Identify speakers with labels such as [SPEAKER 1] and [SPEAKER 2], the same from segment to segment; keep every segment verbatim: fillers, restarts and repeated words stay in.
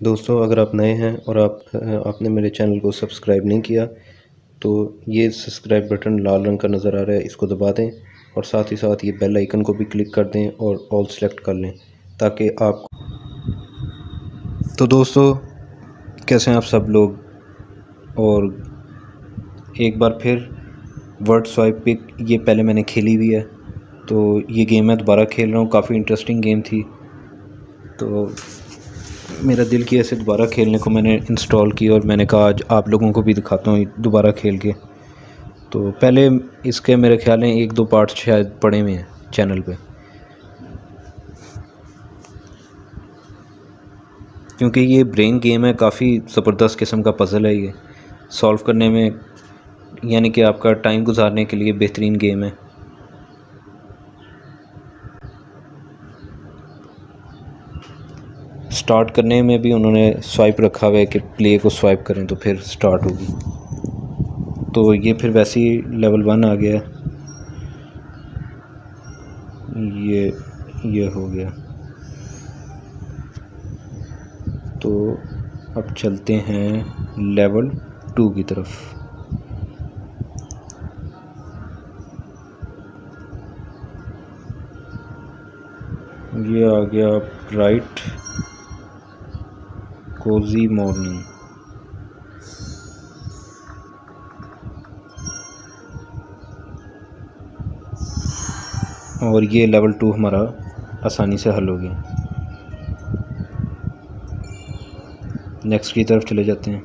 [SPEAKER 1] दोस्तों, अगर आप नए हैं और आप आपने मेरे चैनल को सब्सक्राइब नहीं किया तो ये सब्सक्राइब बटन लाल रंग का नज़र आ रहा है, इसको दबा दें और साथ ही साथ ये बेल आइकन को भी क्लिक कर दें और ऑल सेलेक्ट कर लें ताकि आप। तो दोस्तों, कैसे हैं आप सब लोग। और एक बार फिर वर्ड स्वाइप पिक ये पहले मैंने खेली हुई है, तो ये गेम मैं दोबारा खेल रहा हूँ। काफ़ी इंटरेस्टिंग गेम थी, तो मेरा दिल किया इसे दोबारा खेलने को। मैंने इंस्टॉल की और मैंने कहा आज आप लोगों को भी दिखाता हूँ दोबारा खेल के। तो पहले इसके मेरे ख्याल में एक दो पार्ट शायद पड़े हुए हैं चैनल पे, क्योंकि ये ब्रेन गेम है। काफ़ी ज़बरदस्त किस्म का पज़ल है ये, सॉल्व करने में, यानी कि आपका टाइम गुजारने के लिए बेहतरीन गेम है। स्टार्ट करने में भी उन्होंने स्वाइप रखा हुआ है कि प्ले को स्वाइप करें तो फिर स्टार्ट होगी। तो ये फिर वैसे ही लेवल वन आ गया, ये ये हो गया। तो अब चलते हैं लेवल टू की तरफ। ये आ गया ब्राइट कोजी मॉर्निंग। और ये लेवल टू हमारा आसानी से हल हो गया। नेक्स्ट की तरफ चले जाते हैं।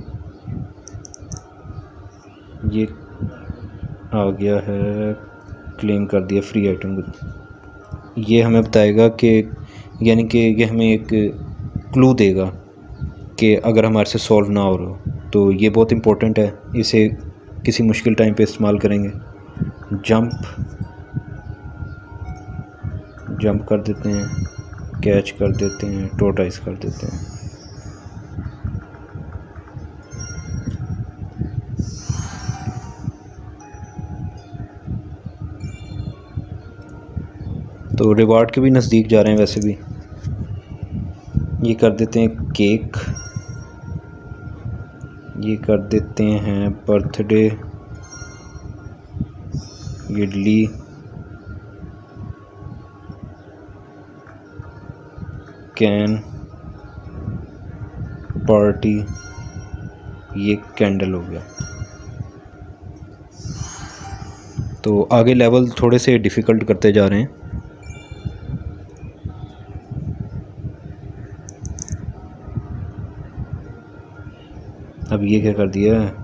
[SPEAKER 1] ये आ गया है, क्लेम कर दिया फ्री आइटम को। ये हमें बताएगा कि, यानी कि ये हमें एक क्लू देगा कि अगर हमारे से सॉल्व ना हो रहा हो, तो ये बहुत इम्पोर्टेंट है। इसे किसी मुश्किल टाइम पे इस्तेमाल करेंगे। जंप जंप कर देते हैं, कैच कर देते हैं, टोटाइस कर देते हैं। तो रिवार्ड के भी नज़दीक जा रहे हैं वैसे भी। ये कर देते हैं केक, ये कर देते हैं बर्थडे, इडली, कैन, पार्टी, ये कैंडल हो गया। तो आगे लेवल थोड़े से डिफ़िकल्ट करते जा रहे हैं। अब ये क्या कर दिया है,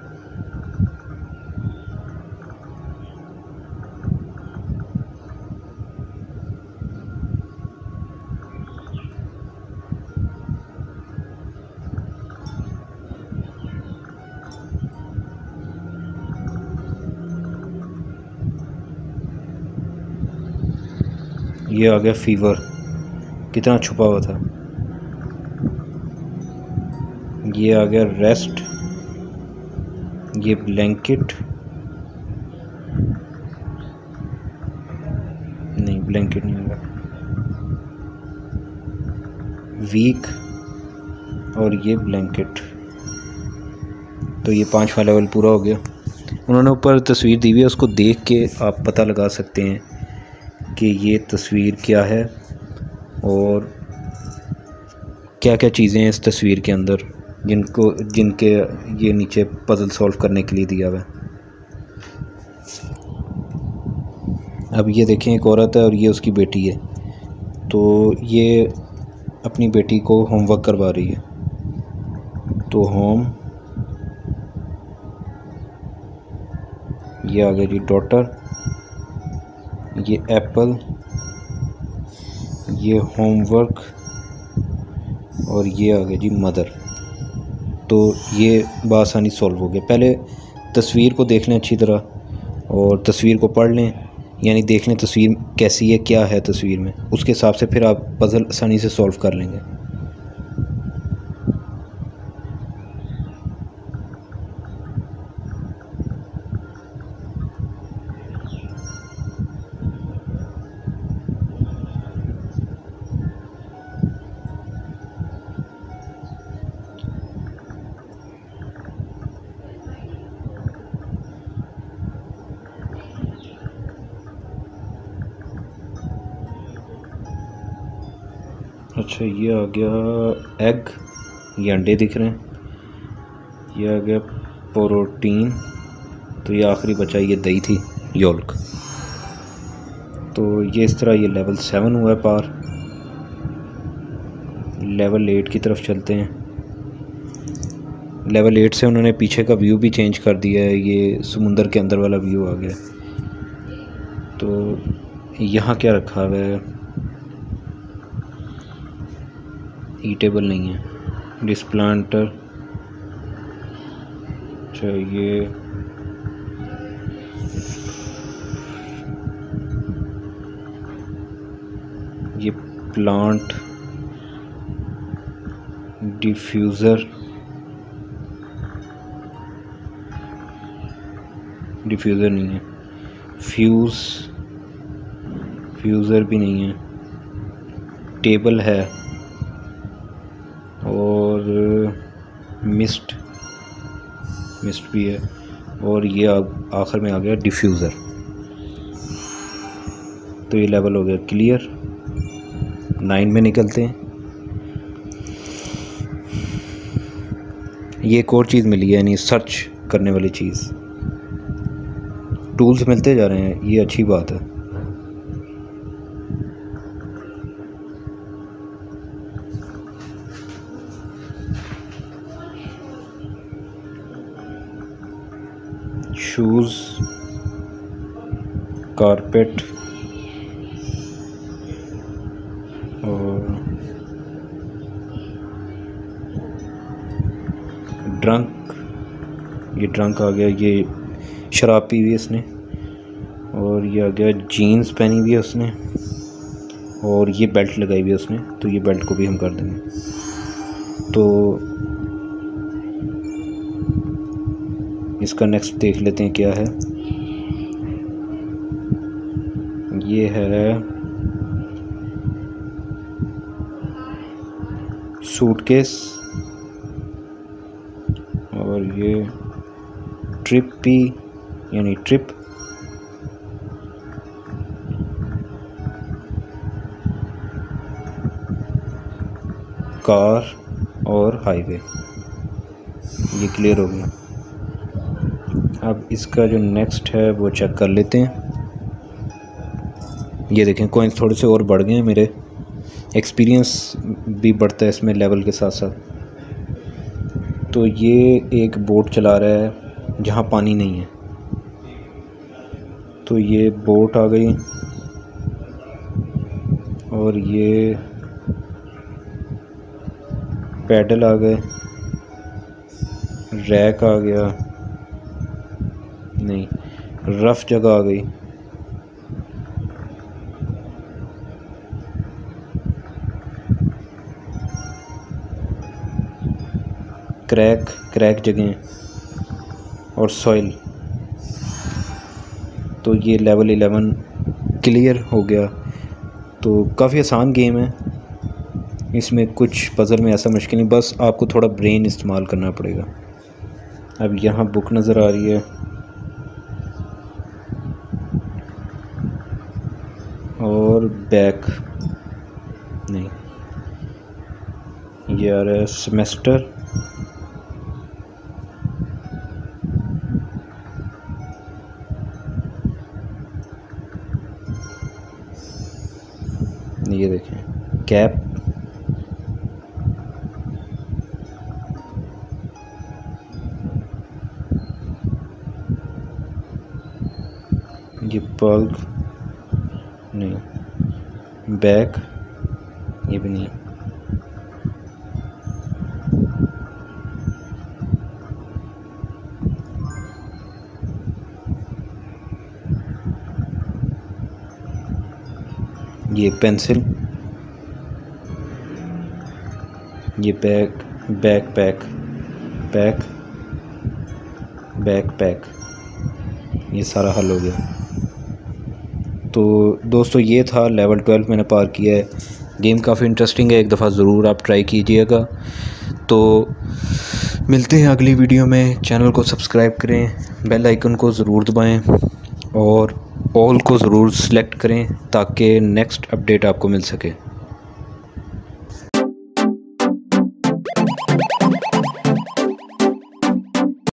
[SPEAKER 1] ये आ गया फीवर, कितना छुपा हुआ था। ये आ गया रेस्ट, ये ब्लैंकेट, नहीं ब्लैंकेट नहीं होगा, वीक, और ये ब्लैंकेट। तो ये पांचवा लेवल पूरा हो गया। उन्होंने ऊपर तस्वीर दी हुई है, उसको देख के आप पता लगा सकते हैं कि ये तस्वीर क्या है और क्या क्या चीज़ें हैं इस तस्वीर के अंदर, जिनको जिनके ये नीचे पज़ल सॉल्व करने के लिए दिया हुआ है। अब ये देखें, एक औरत है और ये उसकी बेटी है। तो ये अपनी बेटी को होमवर्क करवा रही है। तो होम, ये आ गया जी डॉटर, ये एप्पल, ये होमवर्क, और ये आ गया जी मदर। तो ये बआसानी सॉल्व हो गया। पहले तस्वीर को देख लें अच्छी तरह और तस्वीर को पढ़ लें, यानी देख लें तस्वीर कैसी है, क्या है तस्वीर में, उसके हिसाब से फिर आप पज़ल आसानी से सॉल्व कर लेंगे। अच्छा ये आ गया एग, ये अंडे दिख रहे हैं, ये आ गया प्रोटीन, तो ये आखिरी बचा ये दही थी योल्क। तो ये इस तरह ये लेवल सेवन हुआ है पार। लेवल एट की तरफ चलते हैं। लेवल एट से उन्होंने पीछे का व्यू भी चेंज कर दिया है, ये समुंदर के अंदर वाला व्यू आ गया। तो यहाँ क्या रखा हुआ है, ईटेबल नहीं है, डिस्प्लांटर। अच्छा ये ये प्लांट डिफ्यूज़र, डिफ्यूज़र नहीं है, फ्यूज़, फ्यूज़र भी नहीं है, टेबल है, और मिस्ट, मिस्ट भी है, और ये आखिर में आ गया डिफ्यूज़र। तो ये लेवल हो गया क्लियर। नाइन में निकलते हैं। ये एक और चीज़ मिली है, यानी सर्च करने वाली चीज़। टूल्स मिलते जा रहे हैं, ये अच्छी बात है। शूज़, कारपेट, और ड्रंक, ये ड्रंक आ गया, ये शराब पी हुई है इसने, और ये आ गया जीन्स पहनी हुई है उसने, और ये बेल्ट लगाई हुई है उसने, तो ये बेल्ट को भी हम कर देंगे। तो इसका नेक्स्ट देख लेते हैं क्या है। ये है सूटकेस, और ये ट्रिप पी यानी ट्रिप, कार और हाईवे। ये क्लियर हो गया। अब इसका जो नेक्स्ट है वो चेक कर लेते हैं। ये देखें कॉइन्स थोड़े से और बढ़ गए हैं मेरे, एक्सपीरियंस भी बढ़ता है इसमें लेवल के साथ साथ। तो ये एक बोट चला रहा है जहाँ पानी नहीं है, तो ये बोट आ गई, और ये पैडल आ गए, रैक आ गया, नहीं रफ जगह आ गई, क्रैक, क्रैक जगह, और सॉइल। तो ये लेवल इलेवन क्लियर हो गया। तो काफ़ी आसान गेम है, इसमें कुछ पज़ल में ऐसा मुश्किल नहीं, बस आपको थोड़ा ब्रेन इस्तेमाल करना पड़ेगा। अब यहाँ बुक नज़र आ रही है, और बैक नहीं, ये आ रहा है सेमेस्टर, ये देखें कैप, ये पल्ग नहीं, बैक ये भी नहीं, ये पेंसिल, ये back, back pack, pack, back pack, ये सारा हल हो गया। तो दोस्तों ये था लेवल ट्वेल्व मैंने पार किया है। गेम काफ़ी इंटरेस्टिंग है, एक दफ़ा ज़रूर आप ट्राई कीजिएगा। तो मिलते हैं अगली वीडियो में। चैनल को सब्सक्राइब करें, बेल आइकन को ज़रूर दबाएं, और ऑल को ज़रूर सेलेक्ट करें ताकि नेक्स्ट अपडेट आपको मिल सके।